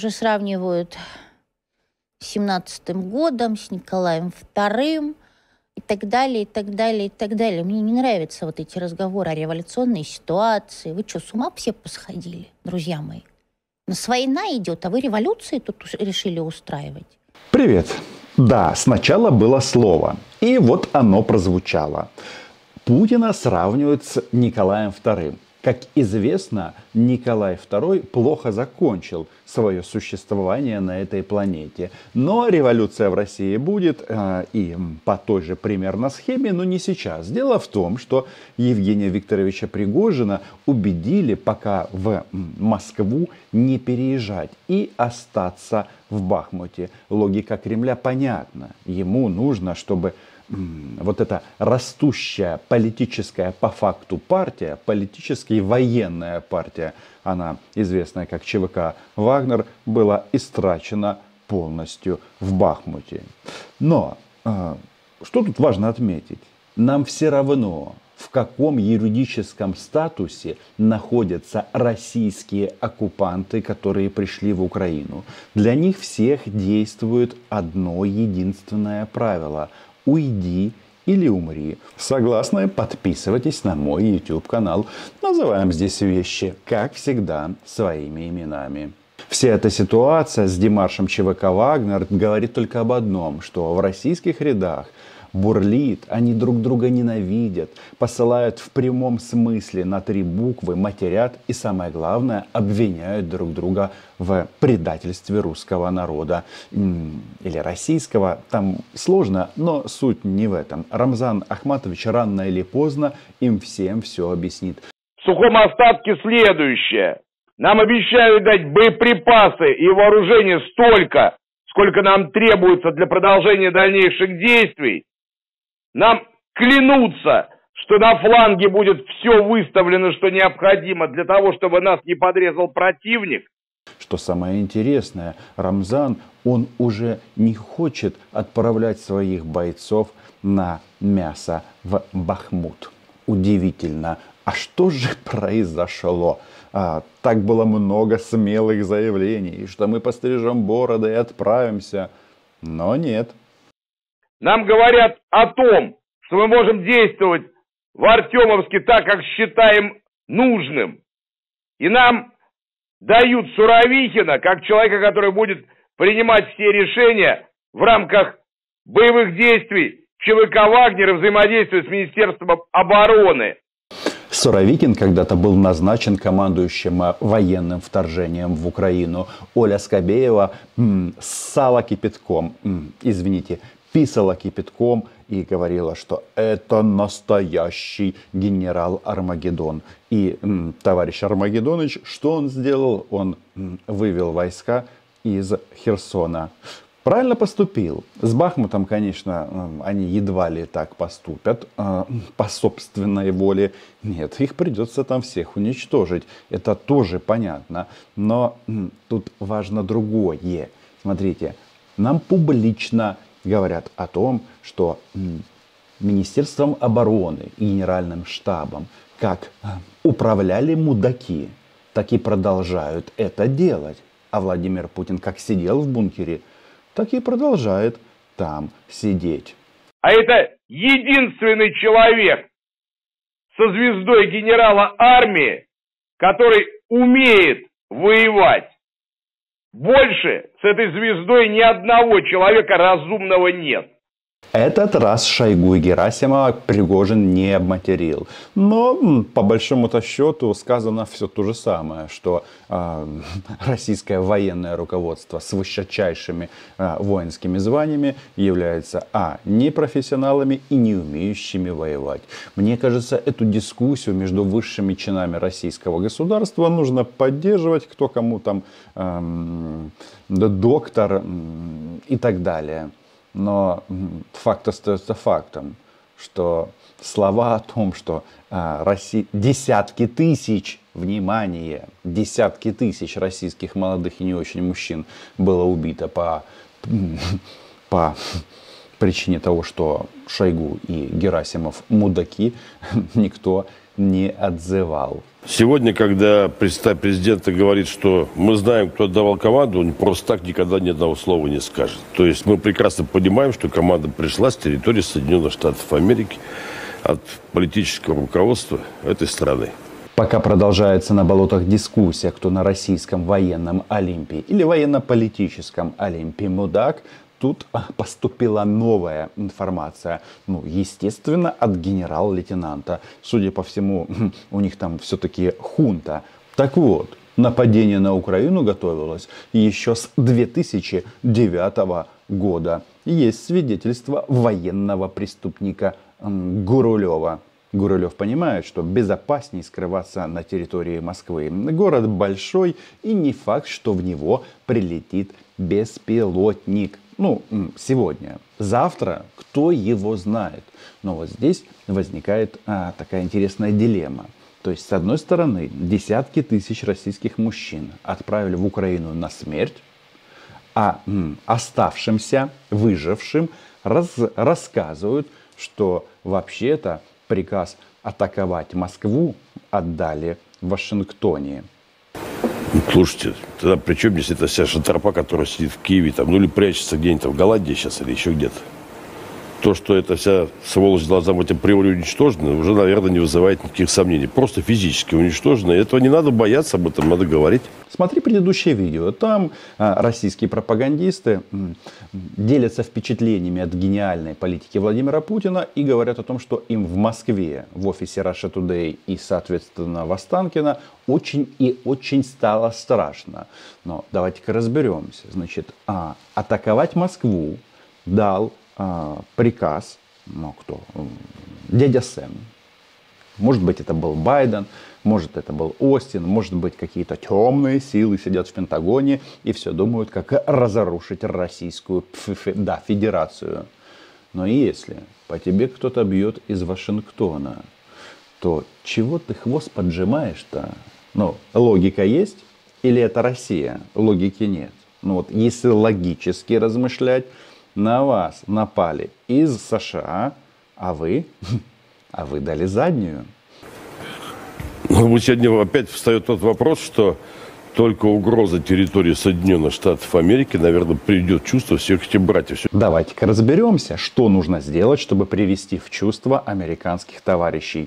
уже сравнивают с 17-м годом, с Николаем II и так далее, и так далее, и так далее. Мне не нравятся вот эти разговоры о революционной ситуации. Вы что, с ума все посходили, друзья мои? У нас война идет, а вы революции тут решили устраивать? Привет. Да, сначала было слово, и вот оно прозвучало. Путина сравнивают с Николаем II. Как известно, Николай II плохо закончил свое существование на этой планете. Но революция в России будет и по той же примерно схеме, но не сейчас. Дело в том, что Евгения Викторовича Пригожина убедили пока в Москву не переезжать и остаться в Бахмуте. Логика Кремля понятна. Ему нужно, чтобы вот эта растущая политическая по факту партия, политически военная партия, она известная как ЧВК «Вагнер», была истрачена полностью в Бахмуте. Но что тут важно отметить? Нам все равно, в каком юридическом статусе находятся российские оккупанты, которые пришли в Украину. Для них всех действует одно единственное правило – уйди или умри. Согласны? Подписывайтесь на мой YouTube канал. Называем здесь вещи, как всегда, своими именами. Вся эта ситуация с демаршем ЧВК «Вагнер» говорит только об одном, что в российских рядах бурлит, они друг друга ненавидят, посылают в прямом смысле на 3 буквы, матерят и, самое главное, обвиняют друг друга в предательстве русского народа или российского. Там сложно, но суть не в этом. Рамзан Ахматович рано или поздно им всем все объяснит. В сухом остатке следующее. Нам обещают дать боеприпасы и вооружение столько, сколько нам требуется для продолжения дальнейших действий. Нам клянутся, что на фланге будет все выставлено, что необходимо для того, чтобы нас не подрезал противник. Что самое интересное, Рамзан, он уже не хочет отправлять своих бойцов на мясо в Бахмут. Удивительно. А что же произошло? Так было много смелых заявлений, что мы пострижем бороды и отправимся. Но нет. Нам говорят о том, что мы можем действовать в Артемовске так, как считаем нужным. И нам дают Суровикина, как человека, который будет принимать все решения в рамках боевых действий ЧВК «Вагнер» и взаимодействия с Министерством обороны. Суровикин когда-то был назначен командующим военным вторжением в Украину. Оля Скобеева ссала кипятком, писала кипятком и говорила, что это настоящий генерал Армагеддон. И товарищ Армагеддоныч, что он сделал? Он вывел войска из Херсона. Правильно поступил. С Бахмутом, конечно, они едва ли так поступят по собственной воле. Нет, их придется там всех уничтожить. Это тоже понятно. Но тут важно другое. Смотрите, нам публично говорят о том, что Министерством обороны и Генеральным штабом как управляли мудаки, так и продолжают это делать. А Владимир Путин как сидел в бункере, так и продолжает там сидеть. А это единственный человек со звездой генерала армии, который умеет воевать. Больше с этой звездой ни одного человека разумного нет. Этот раз Шойгу и Герасимова Пригожин не обматерил. Но по большому-то счету сказано все то же самое, что российское военное руководство с высочайшими воинскими званиями является непрофессионалами и не умеющими воевать. Мне кажется, эту дискуссию между высшими чинами российского государства нужно поддерживать, кто кому там доктор и так далее. Но факт остается фактом, что слова о том, что десятки тысяч, внимание, десятки тысяч российских молодых и не очень мужчин было убито по причине того, что Шойгу и Герасимов мудаки, никто не отзывал. Сегодня, когда представитель президента говорит, что мы знаем, кто отдавал команду, он просто так никогда ни одного слова не скажет. То есть мы прекрасно понимаем, что команда пришла с территории Соединенных Штатов Америки, от политического руководства этой страны. Пока продолжается на болотах дискуссия, кто на российском военном Олимпе или военно-политическом Олимпе мудак, тут поступила новая информация. Ну, естественно, от генерал-лейтенанта. Судя по всему, у них там все-таки хунта. Так вот, нападение на Украину готовилось еще с 2009 года. Есть свидетельство военного преступника Гурулева. Гурулев понимает, что безопаснее скрываться на территории Москвы. Город большой, и не факт, что в него прилетит беспилотник. Ну, сегодня. Завтра кто его знает. Но вот здесь возникает такая интересная дилемма. То есть, с одной стороны, десятки тысяч российских мужчин отправили в Украину на смерть, а оставшимся, выжившим, рассказывают, что вообще-то приказ атаковать Москву отдали в Вашингтоне. Слушайте, тогда при чем здесь эта вся шантропа, которая сидит в Киеве, там, ну или прячется где-нибудь в Голландии сейчас или еще где-то? То, что эта вся сволочь должна быть априори уничтожена, уже, наверное, не вызывает никаких сомнений. Просто физически уничтожена. И этого не надо бояться, об этом надо говорить. Смотри предыдущее видео. Там российские пропагандисты делятся впечатлениями от гениальной политики Владимира Путина и говорят о том, что им в Москве, в офисе Russia Today и, соответственно, в Останкино очень и очень стало страшно. Но давайте-ка разберемся. Значит, атаковать Москву дал приказ, ну кто? Дядя Сэм. Может быть, это был Байден, может, это был Остин, может быть, какие-то темные силы сидят в Пентагоне и все думают, как разрушить Российскую Федерацию. Но если по тебе кто-то бьет из Вашингтона, то чего ты хвост поджимаешь-то? Ну, логика есть или это Россия? Логики нет. Ну вот, если логически размышлять, на вас напали из США, а вы дали заднюю. Ну, сегодня опять встает тот вопрос, что только угроза территории Соединенных Штатов Америки, наверное, приведет в чувство всех этих братьев. Давайте-ка разберемся, что нужно сделать, чтобы привести в чувство американских товарищей.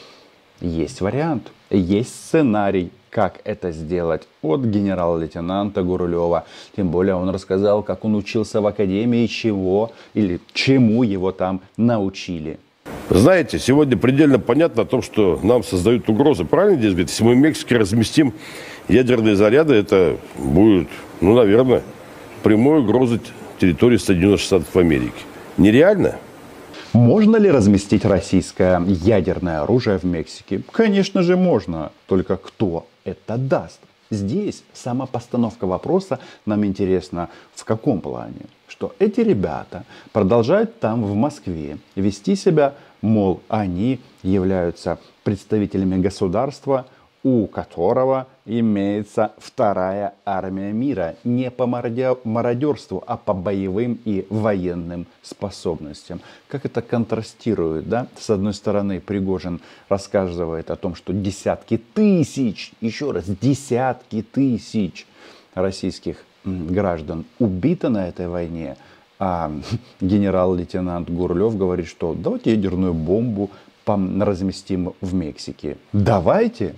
Есть вариант, есть сценарий, как это сделать от генерал-лейтенанта Гурулева. Тем более он рассказал, как он учился в академии, чего или чему его там научили. Знаете, сегодня предельно понятно о том, что нам создают угрозы. Правильно здесь говорит? Если мы в Мексике разместим ядерные заряды, это будет, ну, наверное, прямой угрозой территории Соединенных Штатов Америки. Нереально? Можно ли разместить российское ядерное оружие в Мексике? Конечно же можно. Только кто это даст? Здесь сама постановка вопроса нам интересна в каком плане? Что эти ребята продолжают там в Москве вести себя, мол, они являются представителями государства, у которого имеется вторая армия мира. Не по мародерству, а по боевым и военным способностям. Как это контрастирует, да? С одной стороны, Пригожин рассказывает о том, что десятки тысяч, еще раз, десятки тысяч российских граждан убито на этой войне. А генерал-лейтенант Гурулев говорит, что давайте ядерную бомбу разместим в Мексике. Давайте.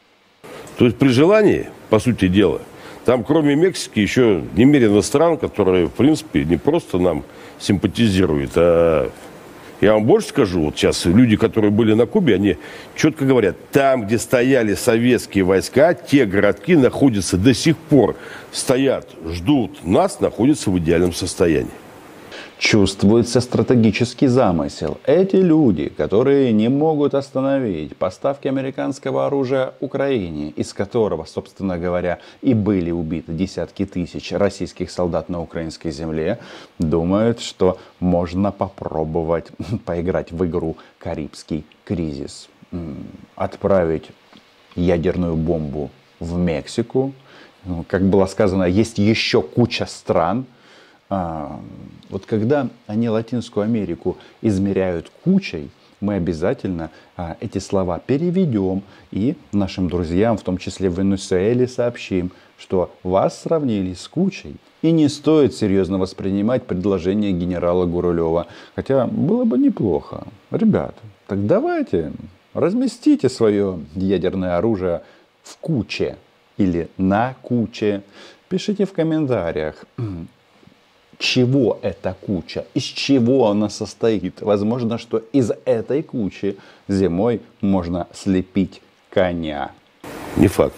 То есть при желании, по сути дела, там кроме Мексики еще немерено стран, которые, в принципе, не просто нам симпатизируют, а я вам больше скажу, вот сейчас люди, которые были на Кубе, они четко говорят, там, где стояли советские войска, те городки находятся до сих пор, стоят, ждут нас, находятся в идеальном состоянии. Чувствуется стратегический замысел. Эти люди, которые не могут остановить поставки американского оружия Украине, из которого, собственно говоря, и были убиты десятки тысяч российских солдат на украинской земле, думают, что можно попробовать поиграть в игру «Карибский кризис». Отправить ядерную бомбу в Мексику. Как было сказано, есть еще куча стран. Вот когда они Латинскую Америку измеряют кучей, мы обязательно эти слова переведем и нашим друзьям, в том числе в Венесуэле, сообщим, что вас сравнили с кучей. И не стоит серьезно воспринимать предложение генерала Гурулева. Хотя было бы неплохо. Ребята, так давайте разместите свое ядерное оружие в куче или на куче. Пишите в комментариях, чего эта куча, из чего она состоит. Возможно, что из этой кучи зимой можно слепить коня. Не факт.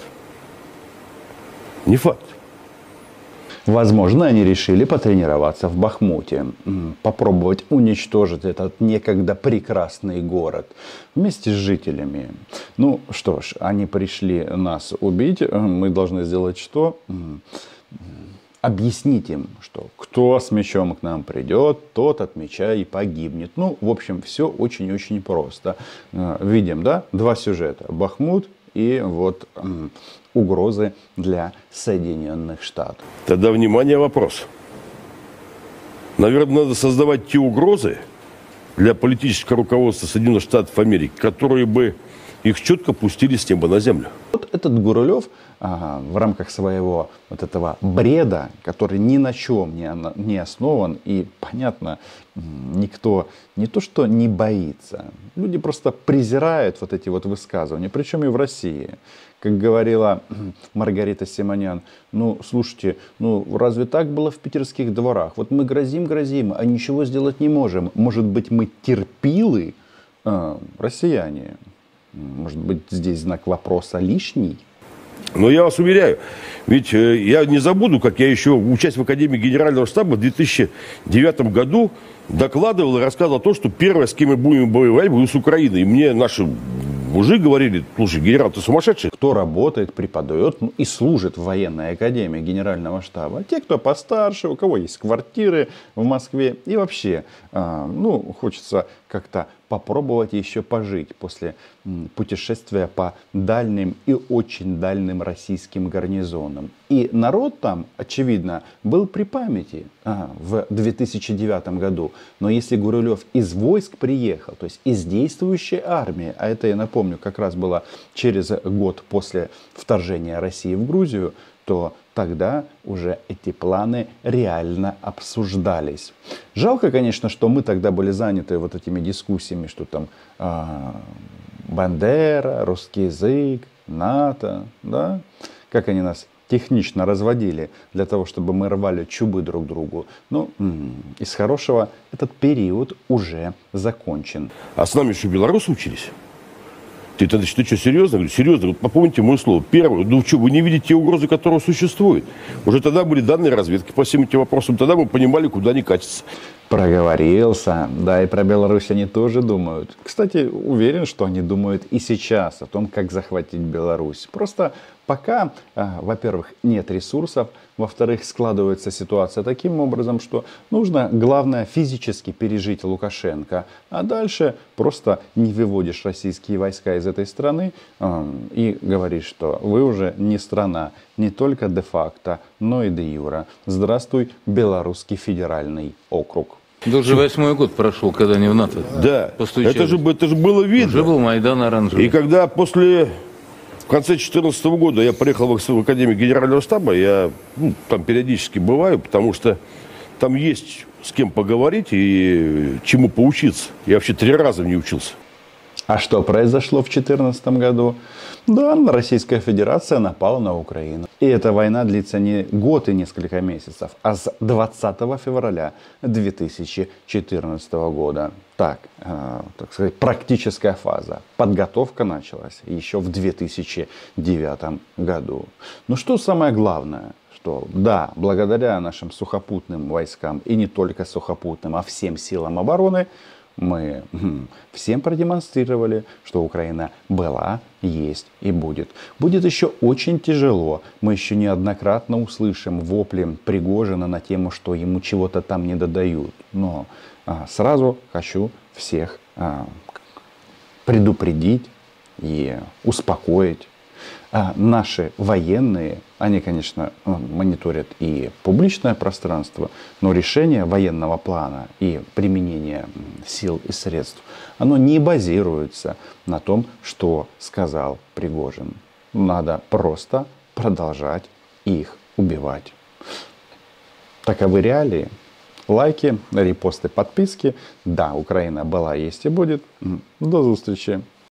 Не факт. Возможно, они решили потренироваться в Бахмуте, попробовать уничтожить этот некогда прекрасный город вместе с жителями. Ну что ж, они пришли нас убить, мы должны сделать что? Объяснить им, что кто с мечом к нам придет, тот от меча и погибнет. Ну, в общем, все очень-очень просто. Видим, да, два сюжета. Бахмут и вот угрозы для Соединенных Штатов. Тогда, внимание, вопрос. Наверное, надо создавать те угрозы для политического руководства Соединенных Штатов Америки, которые бы их четко пустили с неба на землю. Вот этот Гурулев в рамках своего вот этого бреда, который ни на чем не основан, и, понятно, никто не то что не боится, люди просто презирают вот эти вот высказывания, причем и в России. Как говорила Маргарита Симонян, ну, слушайте, ну, разве так было в питерских дворах? Вот мы грозим, а ничего сделать не можем. Может быть, мы терпилы, россияне? Может быть, здесь знак вопроса лишний? Но я вас уверяю, ведь я не забуду, как я еще, учась в Академии Генерального штаба в 2009 году, докладывал и рассказывал о том, что первое, с кем мы будем воевать, будет с Украиной. И мне наши мужи говорили: слушай, генерал, ты сумасшедший? Кто работает, преподает и служит в военной академии Генерального штаба. Те, кто постарше, у кого есть квартиры в Москве. И вообще, ну, хочется как-то попробовать еще пожить после путешествия по дальним и очень дальним российским гарнизонам. И народ там, очевидно, был при памяти в 2009 году. Но если Гурулев из войск приехал, то есть из действующей армии, а это, я напомню, как раз было через год после вторжения России в Грузию, то тогда уже эти планы реально обсуждались. Жалко, конечно, что мы тогда были заняты вот этими дискуссиями, что там Бандера, русский язык, НАТО, да? Как они нас технично разводили для того, чтобы мы рвали чубы друг другу. Ну, из хорошего этот период уже закончен. А с нами еще белорусы учились. Ты что, серьезно? Говорю, серьезно, вот попомните мое слово. Первое, ну что, вы не видите те угрозы, которые существуют? Уже тогда были данные разведки по всем этим вопросам. Тогда мы понимали, куда они катятся. Проговорился. Да, и про Беларусь они тоже думают. Кстати, уверен, что они думают и сейчас о том, как захватить Беларусь. Просто пока, во-первых, нет ресурсов, во-вторых, складывается ситуация таким образом, что нужно, главное, физически пережить Лукашенко, а дальше просто не выводишь российские войска из этой страны и говоришь, что вы уже не страна, не только де-факто, но и де-юра. Здравствуй, Белорусский федеральный округ. Даже 8-й год прошел, когда они в НАТО. Да, это же было видно. Уже был Майдан оранжевый. И когда в конце 2014 года я приехал в Академию Генерального штаба, я там периодически бываю, потому что там есть с кем поговорить и чему поучиться. Я вообще 3 раза не учился. А что произошло в 2014 году? Да, Российская Федерация напала на Украину. И эта война длится не год и несколько месяцев, а с 20 февраля 2014 года. Так сказать, практическая фаза. Подготовка началась еще в 2009 году. Но что самое главное? Что да, благодаря нашим сухопутным войскам, и не только сухопутным, а всем силам обороны, мы всем продемонстрировали, что Украина была, есть и будет. Будет еще очень тяжело. Мы еще неоднократно услышим вопли Пригожина на тему, что ему чего-то там не додают. Но сразу хочу всех предупредить и успокоить, А наши военные, они, конечно, мониторят и публичное пространство, но решение военного плана и применение сил и средств, оно не базируется на том, что сказал Пригожин. Надо просто продолжать их убивать. Таковы реалии. Лайки, репосты, подписки. Да, Украина была, есть и будет. До встречи.